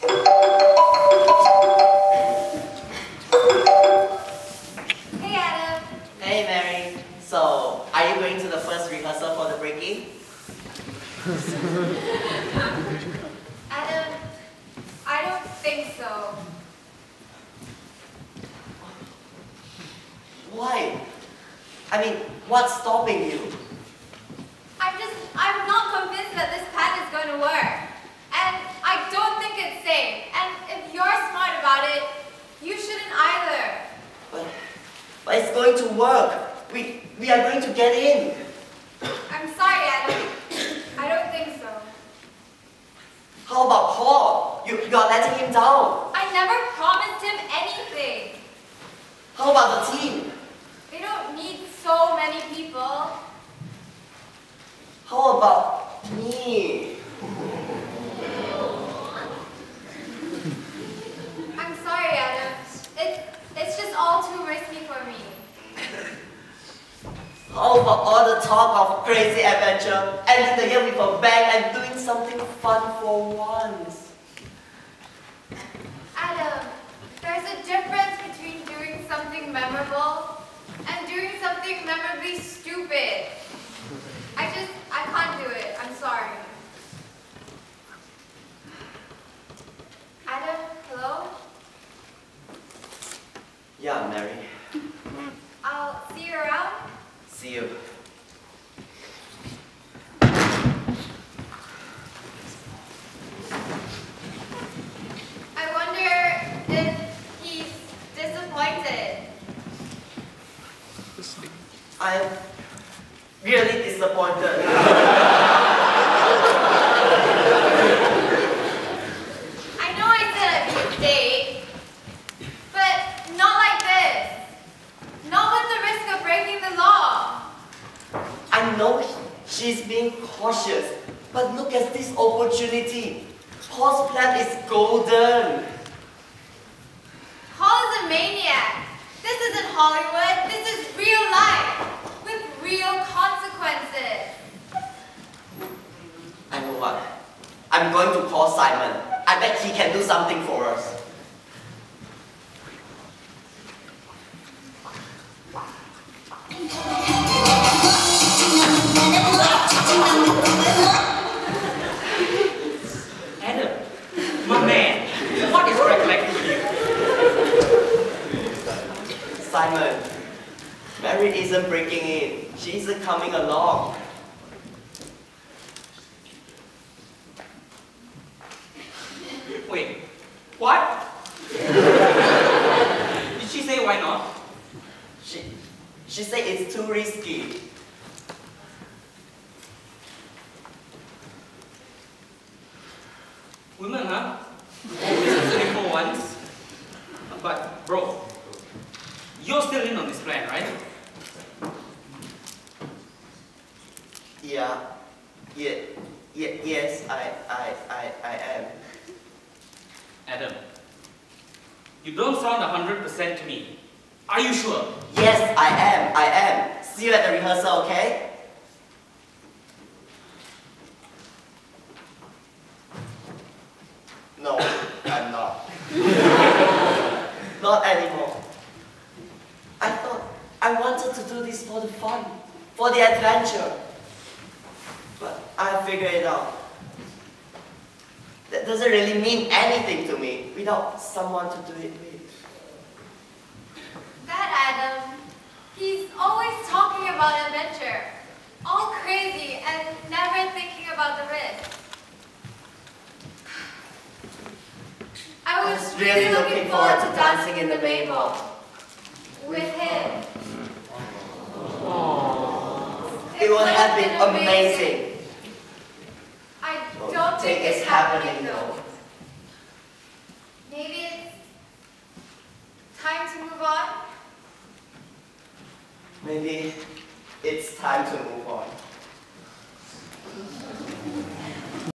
Hey, Adam. Hey, Mary. So, are you going to the first rehearsal for the break-in? Adam, I don't think so. Why? I mean, what's stopping you? I'm not convinced that this plan is going to work. And I don't think it's safe. And if you're smart about it, you shouldn't either. But it's going to work. We are going to get in. I'm sorry, Adam. I don't think so. How about Paul? You are letting him down. I never promised him anything. How about the team? They don't need so many people. How about me? I'm sorry, Adam. It's just all too risky for me. How about all the talk of crazy adventure, ending the year with a bang and doing something fun for once? Adam, there's a difference between doing something memorable and doing something memorably stupid. I can't do it. I'm sorry. Adam, hello? Yeah, Mary. I'll see you around. See you. I wonder if he's disappointed. I'm really disappointed. I know I said I'd be a date, but not like this. Not with the risk of breaking the law. I know she's being cautious, but look at this opportunity. Paul's plan is golden. Paul is a maniac. This isn't Hollywood. This is real life with real consequences. I know what. I'm going to call Simon. I bet he can do something for us. Adam, my man, what is recollecting you? Simon, Mary isn't breaking in. She isn't coming along. Wait, what? Did she say why not? She said it's too risky. Women, huh? This is only for once. But, bro, you're still in on this plan, right? Yes, I am. Adam, you don't sound 100% to me. Are you sure? Yes, I am. See you at the rehearsal, okay? No, I'm not. Not anymore. I thought I wanted to do this for the fun, for the adventure. But I figured it out. That doesn't really mean anything to me without someone to do it with. That Adam, he's always talking about adventure. All crazy and never thinking about the risk. I was really looking forward to dancing in the Mabel with him. It would have been amazing. I don't think it's happening though. Maybe it's time to move on? Maybe it's time to move on.